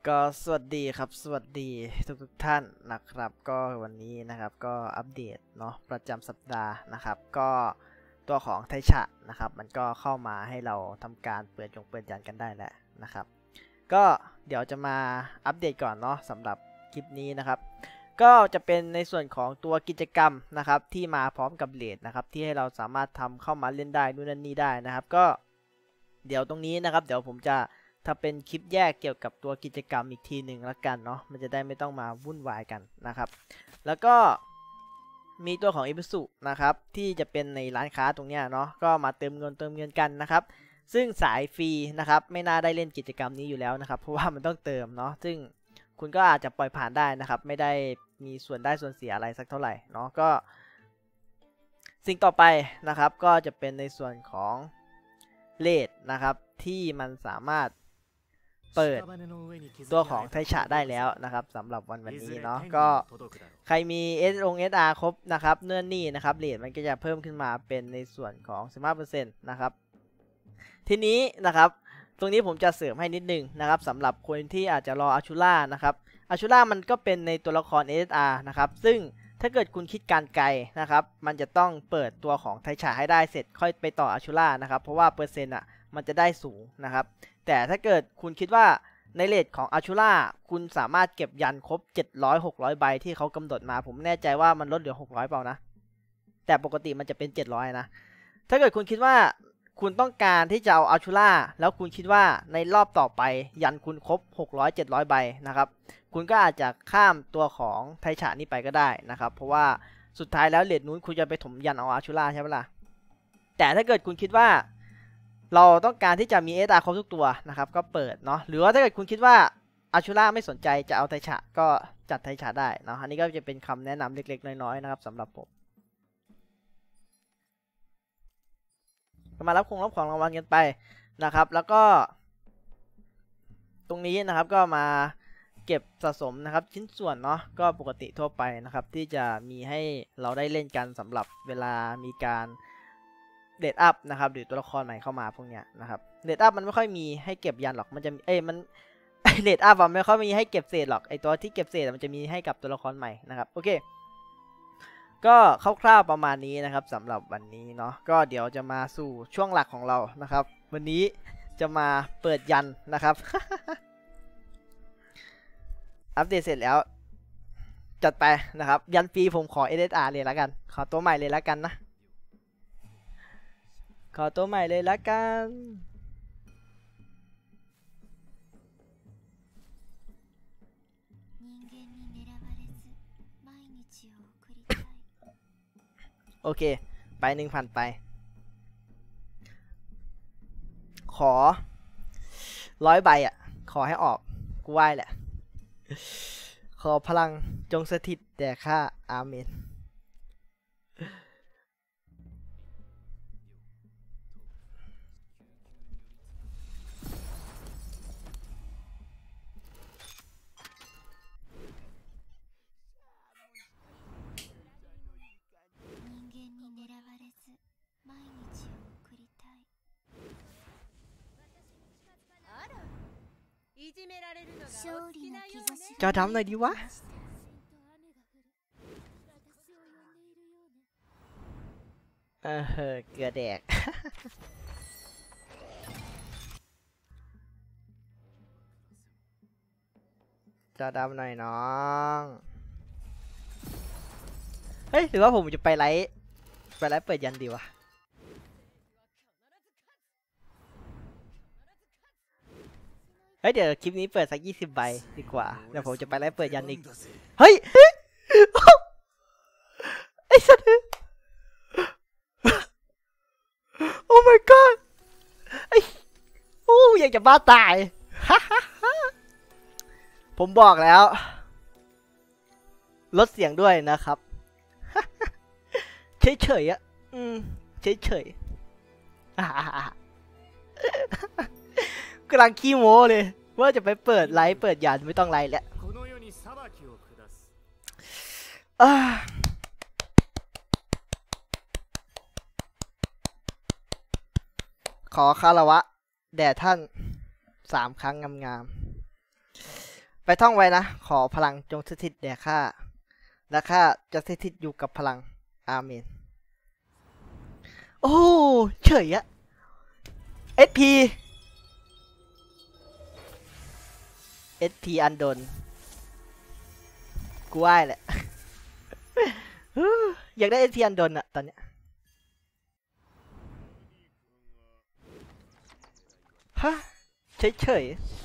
ก็สวัสดีครับสวัสดีทุกท่านนะครับก็วันนี้นะครับก็อัปเดตเนาะประจำสัปดาห์นะครับก็ตัวของไทชะนะครับมันก็เข้ามาให้เราทำการเปิดยันกันได้แล้วนะครับก็เดี๋ยวจะมาอัปเดตก่อนเนาะสำหรับคลิปนี้นะครับก็จะเป็นในส่วนของตัวกิจกรรมนะครับที่มาพร้อมกับเรทนะครับที่ให้เราสามารถทำเข้ามาเล่นได้นู่นนั่นนี่ได้นะครับก็เดี๋ยวตรงนี้นะครับเดี๋ยวผมจะถ้าเป็นคลิปแยกเกี่ยวกับตัวกิจกรรมอีกทีหนึ่งละกันเนาะมันจะได้ไม่ต้องมาวุ่นวายกันนะครับแล้วก็มีตัวของอิบุสุนะครับที่จะเป็นในร้านค้าตรงนี้เนาะก็มาเติมเงินกันนะครับซึ่งสายฟรีนะครับไม่น่าได้เล่นกิจกรรมนี้อยู่แล้วนะครับเพราะว่ามันต้องเติมเนาะซึ่งคุณก็อาจจะปล่อยผ่านได้นะครับไม่ได้มีส่วนได้ส่วนเสียอะไรสักเท่าไหร่เนาะก็สิ่งต่อไปนะครับก็จะเป็นในส่วนของเลทนะครับที่มันสามารถเปิดตัวของไทชะได้แล้วนะครับสำหรับวันนี้เนาะก็ใครมี SR ครบนะครับเนื่อนนี่นะครับเรทมันก็จะเพิ่มขึ้นมาเป็นในส่วนของ 15% นะครับทีนี้นะครับตรงนี้ผมจะเสริมให้นิดนึงนะครับสำหรับคนที่อาจจะรออาชูล่านะครับอาชูล่ามันก็เป็นในตัวละคร SR นะครับซึ่งถ้าเกิดคุณคิดการไกลนะครับมันจะต้องเปิดตัวของไทชะให้ได้เสร็จค่อยไปต่ออาชูล่านะครับเพราะว่าเปอร์เซ็นต์มันจะได้สูงนะครับแต่ถ้าเกิดคุณคิดว่าในเรทของอาชูล่าคุณสามารถเก็บยันครบ700-600 ใบที่เขากำหนดมาผมแน่ใจว่ามันลดเหลือ600เปล่านะแต่ปกติมันจะเป็น700นะถ้าเกิดคุณคิดว่าคุณต้องการที่จะเอาอาชูล่าแล้วคุณคิดว่าในรอบต่อไปยันคุณครบ600-700 ใบนะครับคุณก็อาจจะข้ามตัวของไทชะนี้ไปก็ได้นะครับเพราะว่าสุดท้ายแล้วเรทนู้นคุณจะไปถมยันเอาอาชูล่าใช่ไหมล่ะแต่ถ้าเกิดคุณคิดว่าเราต้องการที่จะมีSRครบทุกตัวนะครับก็เปิดเนาะหรือว่าถ้าเกิดคุณคิดว่าอาชูล่าไม่สนใจจะเอาไทชะก็จัดไทชะได้เนาะอันนี้ก็จะเป็นคำแนะนำเล็กๆน้อยๆนะครับสำหรับผมมารับของรางวัลกันไปนะครับแล้วก็ตรงนี้นะครับก็มาเก็บสะสมนะครับชิ้นส่วนเนาะก็ปกติทั่วไปนะครับที่จะมีให้เราได้เล่นกันสำหรับเวลามีการเดทอัพนะครับหรือตัวละครใหม่เข้ามาพวกเนี้ยนะครับเดทอัพมันไม่ค่อยมีให้เก็บยันหรอกมันจะมันเดทอัพไม่ค่อยมีให้เก็บเศษหรอกไอตัวที่เก็บเศษมันจะมีให้กับตัวละครใหม่นะครับโอเคก็คร่าวๆประมาณนี้นะครับสำหรับวันนี้เนาะก็เดี๋ยวจะมาสู่ช่วงหลักของเรานะครับวันนี้จะมาเปิดยันนะครับ อัปเดตเสร็จแล้วจัดไปนะครับยันฟรีผมขอ SR เลยแล้วกันขอตัวใหม่เลยแล้วกันนะขอตัวใหม่เลยละกันโอเคไป1,000ไปขอ100 ใบขอให้ออกกูไหว้แหละขอพลังจงสถิตแด่ข้าอาเมนจอดำหน่อยดีวะเกลือแดก จอดำหน่อยน้องเฮ้ยหรือว่าผมจะไปไลฟ์เปิดยันดีวะเฮ้ยเดี๋ยวคลิปนี้เปิดสัก20 ใบดีกว่าเดี๋ยวผมจะไปไลฟ์เปิดยันอีกเฮ้ยไอ้สัตว์โอ้ my god ไอ้โอ้อยากจะบ้าตาย ผมบอกแล้วลดเสียงด้วยนะครับเฉยเฉยกำลังขี้โม้เลยว่าจะไปเปิดไลฟ์เปิดยันไม่ต้องไลฟ์แล้วขอคารวะแด่ท่าน3 ครั้งงามๆไปท่องไว้นะขอพลังจงสถิตแด่ข้าและข้าจะสถิตอยู่กับพลังอาเมนโอ้เฉยอะ SP อันโดนกูไหว้แหละ อยากได้ SP อันโดนอะตอนเนี้ยฮะเฉยเฉย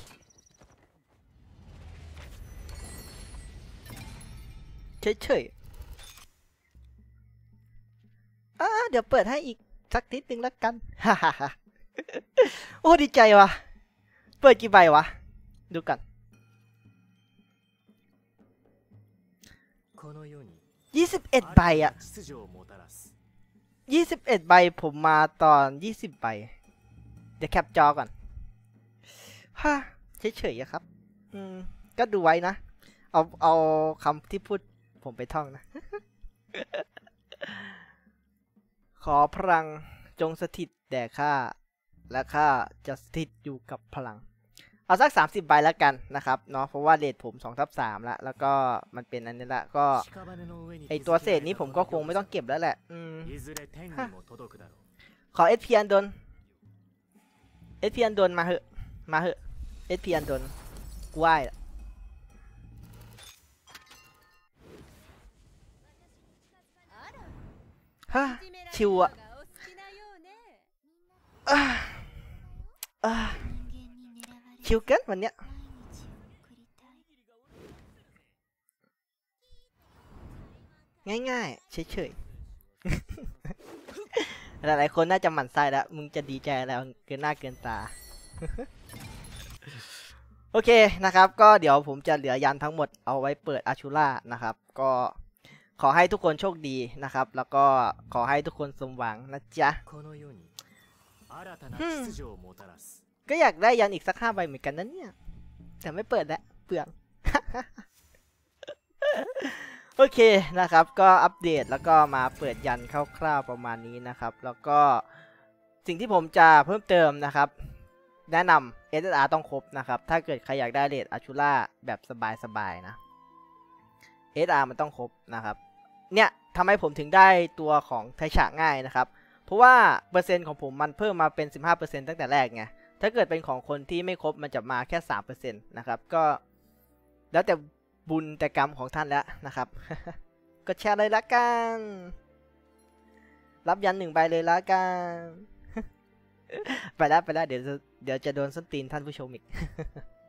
เดี๋ยวเปิดให้อีกสักนิดนึงแล้วกัน ฮ่าฮ่าฮ่าโอ้ดีใจว่ะเปิดกี่ใบวะดูกัน21 ใบอะ21 ใบผมมาตอน20 ใบเดี๋ยวแคปจอก่อนฮ่าเฉยๆอะครับก็ดูไว้นะเอาคำที่พูดผมไปท่องนะ ขอพลังจงสถิตแด่ข้าและข้าจะสถิตอยู่กับพลังเอาสัก30 ใบแล้วกันนะครับเนาะเพราะว่าเรทผม2/3แล้วก็มันเป็นอันนี้ละก็ไอตัวเศษนี้ผมก็คงไม่ต้องเก็บแล้วแหละขอ SP อันโดน SP อันโดนมาเหอะSP อันโดนกูไหว้ละฮะชิวอะชิวเกินวันเนี้ยง่ายๆเฉยๆ หลายๆคนน่าจะหมั่นไส้แล้วมึงจะดีใจแล้วเกินหน้าเกินตา โอเคนะครับก็เดี๋ยวผมจะเหลือยันทั้งหมดเอาไว้เปิดอาชูล่านะครับก็ขอให้ทุกคนโชคดีนะครับแล้วก็ขอให้ทุกคนสมหวังนะจ๊ะก็อยากได้ยันอีกสัก5 ใบเหมือนกันนะเนี่ยแต่ไม่เปิดแล้วเปลือง โอเคนะครับก็อัปเดตแล้วก็มาเปิดยันคร่าวๆประมาณนี้นะครับแล้วก็สิ่งที่ผมจะเพิ่มเติมนะครับแนะนำ SSR ต้องครบนะครับถ้าเกิดใครอยากได้เรทอาชูล่าแบบสบายๆนะ SSR มันต้องครบนะครับเนี่ยทำให้ผมถึงได้ตัวของไทฉะง่ายนะครับเพราะว่าเปอร์เซ็นต์ของผมมันเพิ่มมาเป็น 15% ตั้งแต่แรกไงถ้าเกิดเป็นของคนที่ไม่ครบมันจะมาแค่ 3% นะครับก็แล้วแต่บุญแต่กรรมของท่านแล้วนะครับ ก็แชร์เลยละกันรับยัน1 ใบเลยละกัน ไปแล้วเดี๋ยวจะโดนส้นตีนท่านผู้ชมอีก